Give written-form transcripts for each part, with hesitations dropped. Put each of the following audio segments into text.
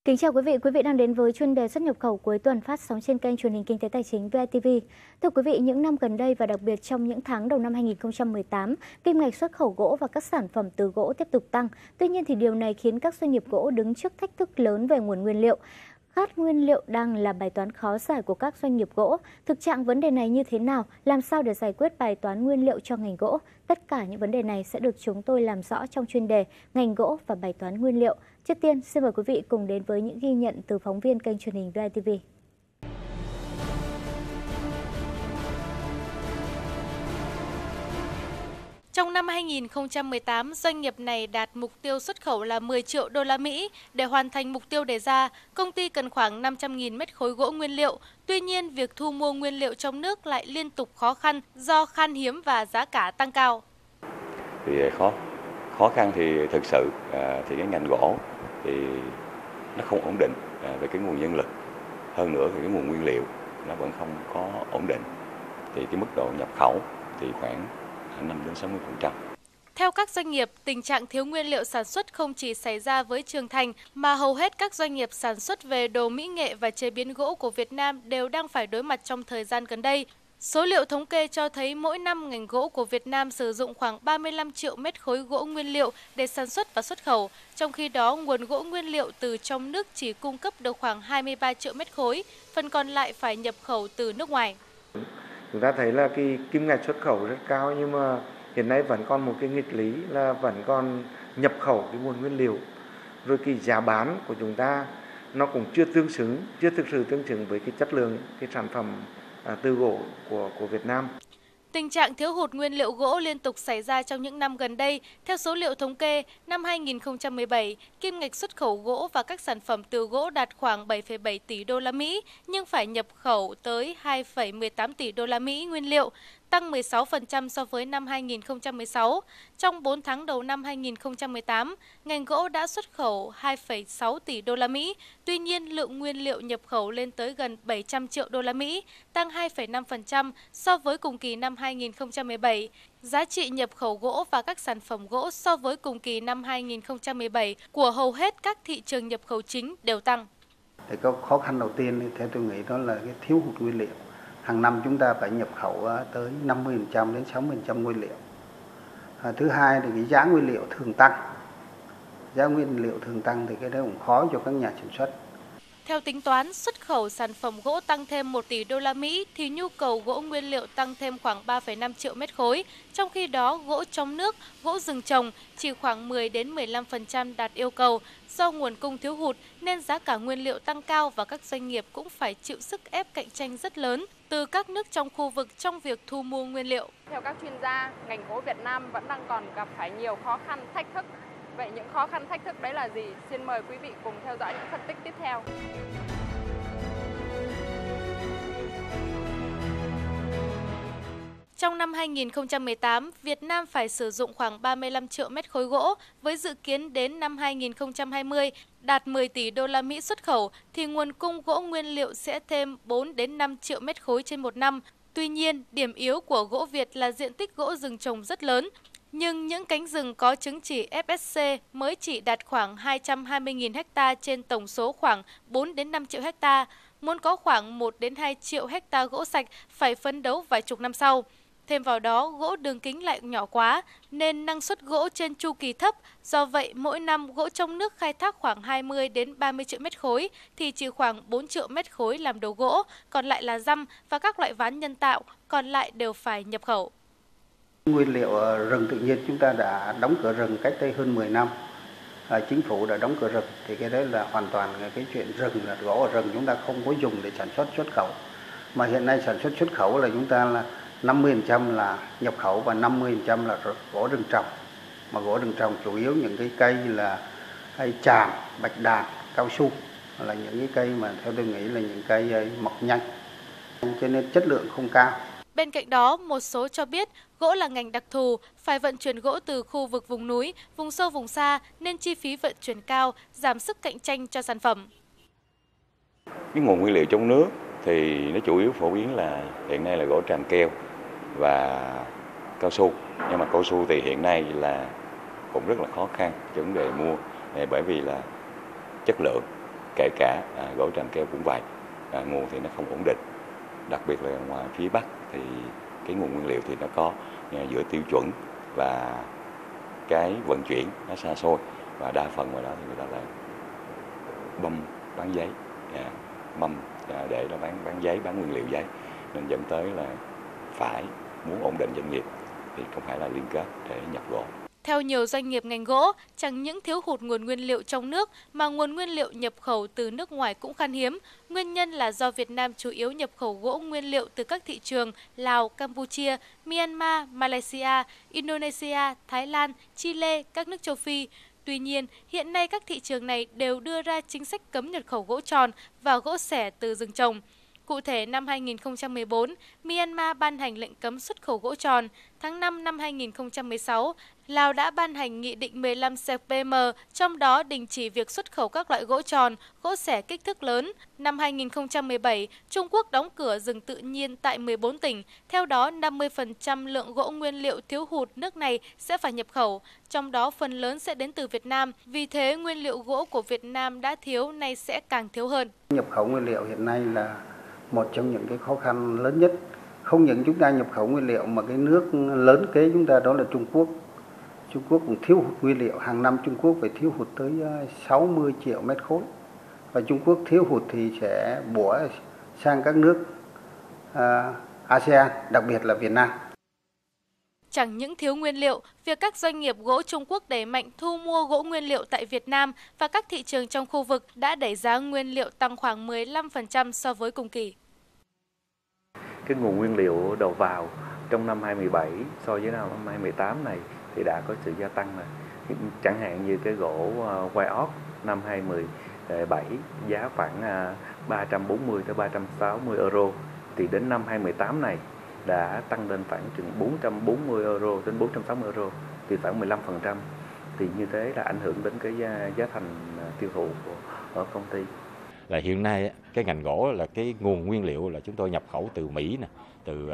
Kính chào quý vị đang đến với chuyên đề xuất nhập khẩu cuối tuần phát sóng trên kênh truyền hình Kinh tế Tài chính VTV. Thưa quý vị, những năm gần đây và đặc biệt trong những tháng đầu năm 2018, kim ngạch xuất khẩu gỗ và các sản phẩm từ gỗ tiếp tục tăng. Tuy nhiên thì điều này khiến các doanh nghiệp gỗ đứng trước thách thức lớn về nguồn nguyên liệu. Khát nguyên liệu đang là bài toán khó giải của các doanh nghiệp gỗ. Thực trạng vấn đề này như thế nào? Làm sao để giải quyết bài toán nguyên liệu cho ngành gỗ? Tất cả những vấn đề này sẽ được chúng tôi làm rõ trong chuyên đề Ngành gỗ và bài toán nguyên liệu. Trước tiên, xin mời quý vị cùng đến với những ghi nhận từ phóng viên kênh truyền hình VTV. Trong năm 2018, doanh nghiệp này đạt mục tiêu xuất khẩu là 10 triệu đô la Mỹ. Để hoàn thành mục tiêu đề ra, công ty cần khoảng 500.000 mét khối gỗ nguyên liệu. Tuy nhiên, việc thu mua nguyên liệu trong nước lại liên tục khó khăn do khan hiếm và giá cả tăng cao. Khó khăn thì thực sự thì cái ngành gỗ thì nó không ổn định về cái nguồn nhân lực. Hơn nữa thì cái nguồn nguyên liệu nó vẫn không có ổn định. Thì cái mức độ nhập khẩu thì khoảng 5-60%. Theo các doanh nghiệp, tình trạng thiếu nguyên liệu sản xuất không chỉ xảy ra với Trường Thành mà hầu hết các doanh nghiệp sản xuất về đồ mỹ nghệ và chế biến gỗ của Việt Nam đều đang phải đối mặt trong thời gian gần đây. Số liệu thống kê cho thấy mỗi năm ngành gỗ của Việt Nam sử dụng khoảng 35 triệu mét khối gỗ nguyên liệu để sản xuất và xuất khẩu. Trong khi đó, nguồn gỗ nguyên liệu từ trong nước chỉ cung cấp được khoảng 23 triệu mét khối, phần còn lại phải nhập khẩu từ nước ngoài. Chúng ta thấy là cái kim ngạch xuất khẩu rất cao, nhưng mà hiện nay vẫn còn một cái nghịch lý là vẫn còn nhập khẩu cái nguồn nguyên liệu. Rồi cái giá bán của chúng ta nó cũng chưa thực sự tương xứng với cái chất lượng cái sản phẩm từ gỗ của Việt Nam. Tình trạng thiếu hụt nguyên liệu gỗ liên tục xảy ra trong những năm gần đây. Theo số liệu thống kê, năm 2017, kim ngạch xuất khẩu gỗ và các sản phẩm từ gỗ đạt khoảng 7,7 tỷ đô la Mỹ, nhưng phải nhập khẩu tới 2,18 tỷ đô la Mỹ nguyên liệu, tăng 16% so với năm 2016. Trong 4 tháng đầu năm 2018, ngành gỗ đã xuất khẩu 2,6 tỷ đô la Mỹ. Tuy nhiên, lượng nguyên liệu nhập khẩu lên tới gần 700 triệu đô la Mỹ, tăng 2,5% so với cùng kỳ năm 2017. Giá trị nhập khẩu gỗ và các sản phẩm gỗ so với cùng kỳ năm 2017 của hầu hết các thị trường nhập khẩu chính đều tăng. Cái khó khăn đầu tiên thì theo tôi nghĩ đó là cái thiếu hụt nguyên liệu. Hàng năm chúng ta phải nhập khẩu tới 50% đến 60% nguyên liệu. Thứ hai là cái giá nguyên liệu thường tăng. Giá nguyên liệu thường tăng thì cái đó cũng khó cho các nhà sản xuất. Theo tính toán, xuất khẩu sản phẩm gỗ tăng thêm 1 tỷ đô la Mỹ thì nhu cầu gỗ nguyên liệu tăng thêm khoảng 3,5 triệu mét khối. Trong khi đó, gỗ trong nước, gỗ rừng trồng chỉ khoảng 10 đến 15% đạt yêu cầu. Do nguồn cung thiếu hụt nên giá cả nguyên liệu tăng cao và các doanh nghiệp cũng phải chịu sức ép cạnh tranh rất lớn từ các nước trong khu vực trong việc thu mua nguyên liệu. Theo các chuyên gia, ngành gỗ Việt Nam vẫn đang còn gặp phải nhiều khó khăn, thách thức. Vậy những khó khăn thách thức đấy là gì? Xin mời quý vị cùng theo dõi những phân tích tiếp theo. Trong năm 2018, Việt Nam phải sử dụng khoảng 35 triệu mét khối gỗ, với dự kiến đến năm 2020 đạt 10 tỷ đô la Mỹ xuất khẩu thì nguồn cung gỗ nguyên liệu sẽ thêm 4 đến 5 triệu mét khối trên một năm. Tuy nhiên, điểm yếu của gỗ Việt là diện tích gỗ rừng trồng rất lớn. Nhưng những cánh rừng có chứng chỉ FSC mới chỉ đạt khoảng 220.000 ha trên tổng số khoảng 4 đến 5 triệu ha. Muốn có khoảng 1 đến 2 triệu ha gỗ sạch phải phấn đấu vài chục năm sau. Thêm vào đó, gỗ đường kính lại nhỏ quá nên năng suất gỗ trên chu kỳ thấp. Do vậy, mỗi năm gỗ trong nước khai thác khoảng 20 đến 30 triệu mét khối thì chỉ khoảng 4 triệu mét khối làm đồ gỗ, còn lại là răm và các loại ván nhân tạo, còn lại đều phải nhập khẩu. Nguyên liệu rừng tự nhiên chúng ta đã đóng cửa rừng cách đây hơn 10 năm. Chính phủ đã đóng cửa rừng thì cái đấy là hoàn toàn cái chuyện rừng, là gỗ ở rừng chúng ta không có dùng để sản xuất xuất khẩu. Mà hiện nay sản xuất xuất khẩu là chúng ta là 50% là nhập khẩu và 50% là gỗ rừng trồng. Mà gỗ rừng trồng chủ yếu những cái cây là cây tràm, bạch đàn, cao su là những cái cây mà theo tôi nghĩ là những cây mọc nhanh, cho nên chất lượng không cao. Bên cạnh đó, một số cho biết gỗ là ngành đặc thù, phải vận chuyển gỗ từ khu vực vùng núi, vùng sâu vùng xa nên chi phí vận chuyển cao, giảm sức cạnh tranh cho sản phẩm. Cái nguồn nguyên liệu trong nước thì nó chủ yếu phổ biến là hiện nay là gỗ tràm keo và cao su. Nhưng mà cao su thì hiện nay là cũng rất là khó khăn cho vấn đề mua, bởi vì là chất lượng kể cả gỗ tràm keo cũng vậy, nguồn thì nó không ổn định, đặc biệt là ngoài phía Bắc thì cái nguồn nguyên liệu thì nó có giữa tiêu chuẩn và cái vận chuyển nó xa xôi, và đa phần ngoài đó thì người ta là băm bán giấy, mâm để là bán giấy, bán nguyên liệu giấy, nên dẫn tới là phải muốn ổn định doanh nghiệp thì không phải là liên kết để nhập gỗ. Theo nhiều doanh nghiệp ngành gỗ, chẳng những thiếu hụt nguồn nguyên liệu trong nước mà nguồn nguyên liệu nhập khẩu từ nước ngoài cũng khan hiếm. Nguyên nhân là do Việt Nam chủ yếu nhập khẩu gỗ nguyên liệu từ các thị trường Lào, Campuchia, Myanmar, Malaysia, Indonesia, Thái Lan, Chile, các nước châu Phi. Tuy nhiên, hiện nay các thị trường này đều đưa ra chính sách cấm nhập khẩu gỗ tròn và gỗ xẻ từ rừng trồng. Cụ thể, năm 2014, Myanmar ban hành lệnh cấm xuất khẩu gỗ tròn. Tháng 5 năm 2016, Lào đã ban hành Nghị định 15 CPM, trong đó đình chỉ việc xuất khẩu các loại gỗ tròn, gỗ xẻ kích thước lớn. Năm 2017, Trung Quốc đóng cửa rừng tự nhiên tại 14 tỉnh. Theo đó, 50% lượng gỗ nguyên liệu thiếu hụt nước này sẽ phải nhập khẩu, trong đó phần lớn sẽ đến từ Việt Nam. Vì thế, nguyên liệu gỗ của Việt Nam đã thiếu, nay sẽ càng thiếu hơn. Nhập khẩu nguyên liệu hiện nay là một trong những cái khó khăn lớn nhất. Không những chúng ta nhập khẩu nguyên liệu mà cái nước lớn kế chúng ta đó là Trung Quốc. Trung Quốc cũng thiếu hụt nguyên liệu, hàng năm Trung Quốc phải thiếu hụt tới 60 triệu mét khối. Và Trung Quốc thiếu hụt thì sẽ bủa sang các nước ASEAN, đặc biệt là Việt Nam. Chẳng những thiếu nguyên liệu, việc các doanh nghiệp gỗ Trung Quốc đẩy mạnh thu mua gỗ nguyên liệu tại Việt Nam và các thị trường trong khu vực đã đẩy giá nguyên liệu tăng khoảng 15% so với cùng kỳ. Cái nguồn nguyên liệu đầu vào trong năm 2017 so với năm 2018 này thì đã có sự gia tăng rồi. Chẳng hạn như cái gỗ white oak năm 2017 giá khoảng 340 tới 360 euro, thì đến năm 2018 này đã tăng lên khoảng chừng 440 euro đến 460 euro, thì khoảng 15%. Thì như thế là ảnh hưởng đến cái giá thành tiêu thụ ở công ty. Là hiện nay cái ngành gỗ là cái nguồn nguyên liệu là chúng tôi nhập khẩu từ Mỹ nè, từ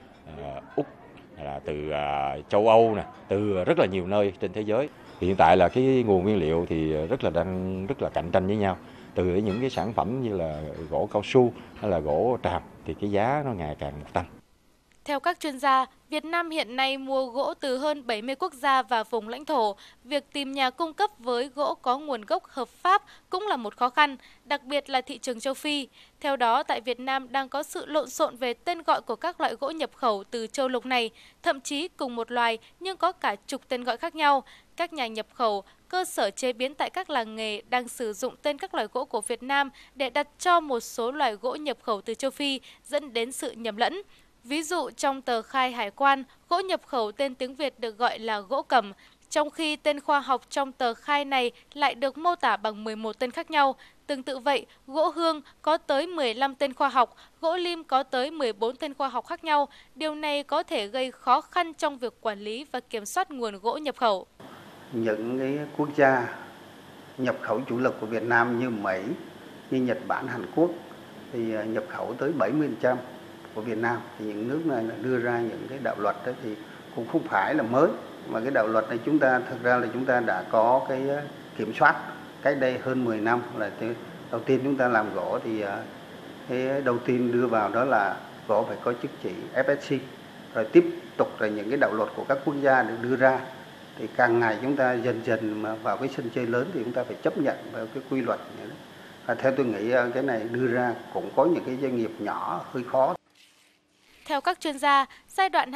Úc, là từ châu Âu nè, từ rất là nhiều nơi trên thế giới. Hiện tại là cái nguồn nguyên liệu thì đang rất là cạnh tranh với nhau. Từ những cái sản phẩm như là gỗ cao su hay là gỗ tràm thì cái giá nó ngày càng tăng. Theo các chuyên gia, Việt Nam hiện nay mua gỗ từ hơn 70 quốc gia và vùng lãnh thổ. Việc tìm nhà cung cấp với gỗ có nguồn gốc hợp pháp cũng là một khó khăn, đặc biệt là thị trường châu Phi. Theo đó, tại Việt Nam đang có sự lộn xộn về tên gọi của các loại gỗ nhập khẩu từ châu lục này, thậm chí cùng một loài nhưng có cả chục tên gọi khác nhau. Các nhà nhập khẩu, cơ sở chế biến tại các làng nghề đang sử dụng tên các loại gỗ của Việt Nam để đặt cho một số loại gỗ nhập khẩu từ châu Phi, dẫn đến sự nhầm lẫn. Ví dụ trong tờ khai hải quan, gỗ nhập khẩu tên tiếng Việt được gọi là gỗ cẩm, trong khi tên khoa học trong tờ khai này lại được mô tả bằng 11 tên khác nhau. Tương tự vậy, gỗ hương có tới 15 tên khoa học, gỗ lim có tới 14 tên khoa học khác nhau. Điều này có thể gây khó khăn trong việc quản lý và kiểm soát nguồn gỗ nhập khẩu. Những cái quốc gia nhập khẩu chủ lực của Việt Nam như Mỹ, như Nhật Bản, Hàn Quốc thì nhập khẩu tới 70% của Việt Nam. Thì những nước này đưa ra những cái đạo luật đó thì cũng không phải là mới, mà cái đạo luật này thực ra là chúng ta đã có cái kiểm soát cách đây hơn 10 năm. Là đầu tiên chúng ta làm gỗ thì cái đầu tiên đưa vào đó là gỗ phải có chứng chỉ FSC, rồi tiếp tục là những cái đạo luật của các quốc gia được đưa ra. Thì càng ngày chúng ta dần dần mà vào cái sân chơi lớn thì chúng ta phải chấp nhận vào cái quy luật này. Và theo tôi nghĩ cái này đưa ra cũng có những cái doanh nghiệp nhỏ hơi khó. Theo các chuyên gia, giai đoạn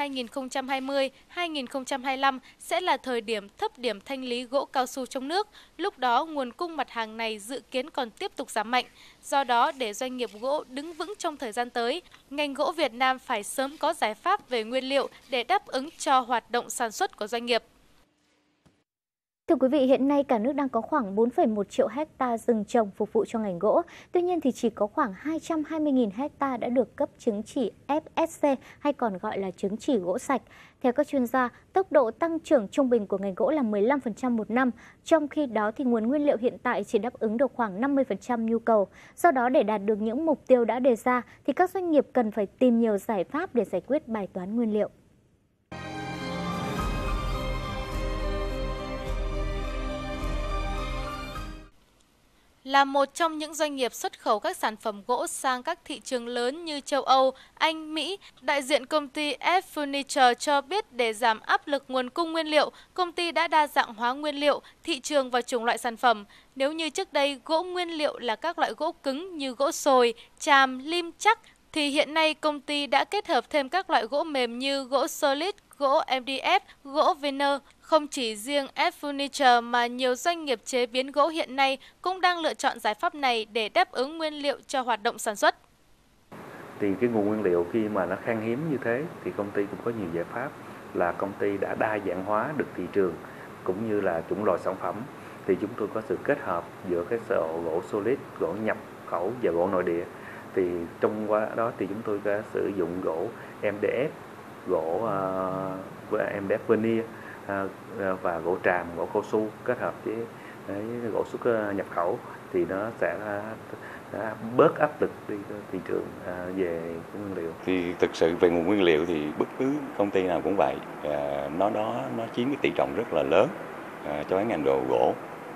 2020-2025 sẽ là thời điểm thấp điểm thanh lý gỗ cao su trong nước. Lúc đó, nguồn cung mặt hàng này dự kiến còn tiếp tục giảm mạnh. Do đó, để doanh nghiệp gỗ đứng vững trong thời gian tới, ngành gỗ Việt Nam phải sớm có giải pháp về nguyên liệu để đáp ứng cho hoạt động sản xuất của doanh nghiệp. Thưa quý vị, hiện nay cả nước đang có khoảng 4,1 triệu hecta rừng trồng phục vụ cho ngành gỗ. Tuy nhiên thì chỉ có khoảng 220.000 hecta đã được cấp chứng chỉ FSC hay còn gọi là chứng chỉ gỗ sạch. Theo các chuyên gia, tốc độ tăng trưởng trung bình của ngành gỗ là 15% một năm, trong khi đó thì nguồn nguyên liệu hiện tại chỉ đáp ứng được khoảng 50% nhu cầu. Do đó, để đạt được những mục tiêu đã đề ra thì các doanh nghiệp cần phải tìm nhiều giải pháp để giải quyết bài toán nguyên liệu. là một trong những doanh nghiệp xuất khẩu các sản phẩm gỗ sang các thị trường lớn như châu Âu, Anh, Mỹ. Đại diện công ty F Furniture cho biết để giảm áp lực nguồn cung nguyên liệu, công ty đã đa dạng hóa nguyên liệu, thị trường và chủng loại sản phẩm. Nếu như trước đây gỗ nguyên liệu là các loại gỗ cứng như gỗ sồi, tràm, lim chắc, thì hiện nay công ty đã kết hợp thêm các loại gỗ mềm như gỗ solid, gỗ MDF, gỗ veneer. Không chỉ riêng F Furniture mà nhiều doanh nghiệp chế biến gỗ hiện nay cũng đang lựa chọn giải pháp này để đáp ứng nguyên liệu cho hoạt động sản xuất. Thì cái nguồn nguyên liệu khi mà nó khan hiếm như thế thì công ty cũng có nhiều giải pháp, là công ty đã đa dạng hóa được thị trường cũng như là chủng loại sản phẩm. Thì chúng tôi có sự kết hợp giữa cái gỗ solid, gỗ nhập khẩu và gỗ nội địa. Thì trong đó thì chúng tôi đã sử dụng gỗ MDF, gỗ MDF veneer và gỗ tràm, gỗ cao su kết hợp với gỗ xuất nhập khẩu, thì nó sẽ bớt áp lực đi thị trường về nguyên liệu. Thì thực sự về nguồn nguyên liệu thì bất cứ công ty nào cũng vậy, nó chiếm cái tỷ trọng rất là lớn cho cái ngành đồ gỗ,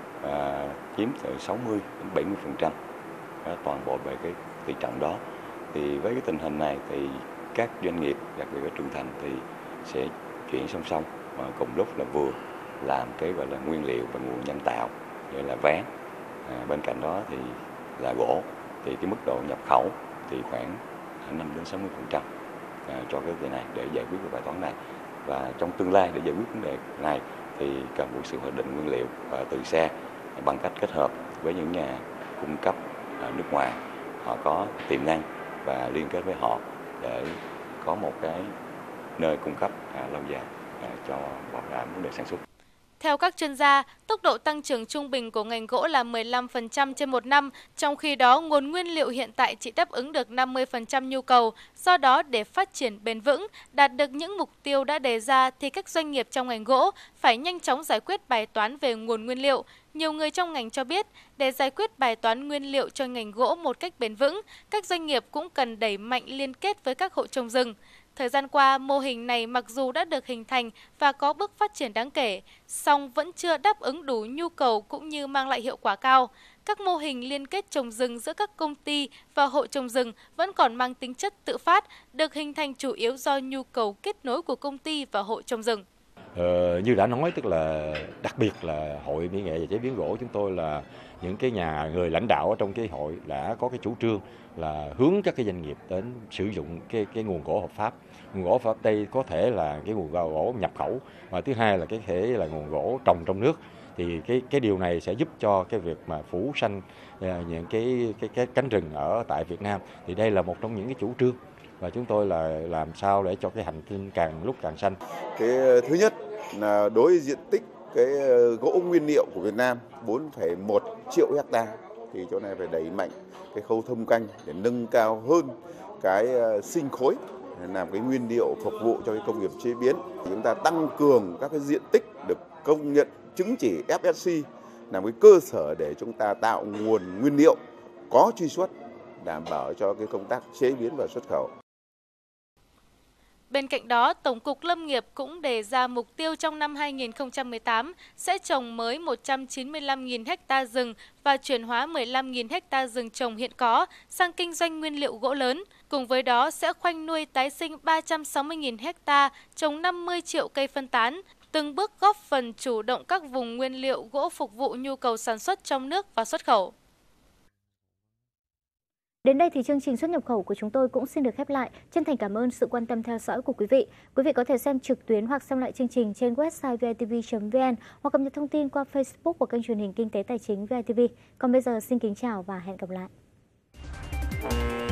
chiếm từ 60 đến 70% toàn bộ về cái tỷ trọng đó. Thì với cái tình hình này thì các doanh nghiệp, đặc biệt ở Trường Thành thì sẽ chuyển song song mà cùng lúc là vừa làm cái gọi là nguyên liệu và nguồn nhân tạo, như là ván. Bên cạnh đó thì là gỗ, thì cái mức độ nhập khẩu thì khoảng 5 đến 60% cho cái vấn đề này để giải quyết cái bài toán này. Và trong tương lai để giải quyết vấn đề này thì cần một sự hoạch định nguyên liệu từ xa bằng cách kết hợp với những nhà cung cấp nước ngoài, họ có tiềm năng và liên kết với họ để có một cái nơi cung cấp lâu dài cho bảo đảm vấn đề sản xuất. Theo các chuyên gia, tốc độ tăng trưởng trung bình của ngành gỗ là 15% trên một năm, trong khi đó nguồn nguyên liệu hiện tại chỉ đáp ứng được 50% nhu cầu. Do đó, để phát triển bền vững, đạt được những mục tiêu đã đề ra thì các doanh nghiệp trong ngành gỗ phải nhanh chóng giải quyết bài toán về nguồn nguyên liệu. Nhiều người trong ngành cho biết, để giải quyết bài toán nguyên liệu cho ngành gỗ một cách bền vững, các doanh nghiệp cũng cần đẩy mạnh liên kết với các hộ trồng rừng. Thời gian qua, mô hình này mặc dù đã được hình thành và có bước phát triển đáng kể, song vẫn chưa đáp ứng đủ nhu cầu cũng như mang lại hiệu quả cao. Các mô hình liên kết trồng rừng giữa các công ty và hộ trồng rừng vẫn còn mang tính chất tự phát, được hình thành chủ yếu do nhu cầu kết nối của công ty và hộ trồng rừng. Như đã nói, tức là đặc biệt là Hội Mỹ nghệ và chế biến gỗ chúng tôi là những cái người lãnh đạo ở trong cái hội đã có cái chủ trương là hướng các cái doanh nghiệp đến sử dụng cái nguồn gỗ hợp pháp. Nguồn gỗ hợp pháp đây có thể là cái nguồn gỗ nhập khẩu, và thứ hai là cái thể là nguồn gỗ trồng trong nước. Thì cái điều này sẽ giúp cho cái việc mà phủ xanh những cái cánh rừng ở tại Việt Nam. Thì đây là một trong những cái chủ trương, và chúng tôi là làm sao để cho cái hành tinh càng lúc càng xanh. Cái thứ nhất là đối với diện tích cái gỗ nguyên liệu của Việt Nam 4,1 triệu hectare, thì chỗ này phải đẩy mạnh cái khâu thâm canh để nâng cao hơn cái sinh khối, làm cái nguyên liệu phục vụ cho cái công nghiệp chế biến. Chúng ta tăng cường các cái diện tích được công nhận chứng chỉ FSC làm cái cơ sở để chúng ta tạo nguồn nguyên liệu có truy xuất, đảm bảo cho cái công tác chế biến và xuất khẩu. Bên cạnh đó, Tổng cục Lâm nghiệp cũng đề ra mục tiêu trong năm 2018 sẽ trồng mới 195.000 ha rừng và chuyển hóa 15.000 ha rừng trồng hiện có sang kinh doanh nguyên liệu gỗ lớn. Cùng với đó sẽ khoanh nuôi tái sinh 360.000 ha, trồng 50 triệu cây phân tán, từng bước góp phần chủ động các vùng nguyên liệu gỗ phục vụ nhu cầu sản xuất trong nước và xuất khẩu. Đến đây thì chương trình xuất nhập khẩu của chúng tôi cũng xin được khép lại. Chân thành cảm ơn sự quan tâm theo dõi của quý vị. Quý vị có thể xem trực tuyến hoặc xem lại chương trình trên website vitv.vn hoặc cập nhật thông tin qua Facebook của kênh truyền hình Kinh tế Tài chính VTV. Còn bây giờ xin kính chào và hẹn gặp lại.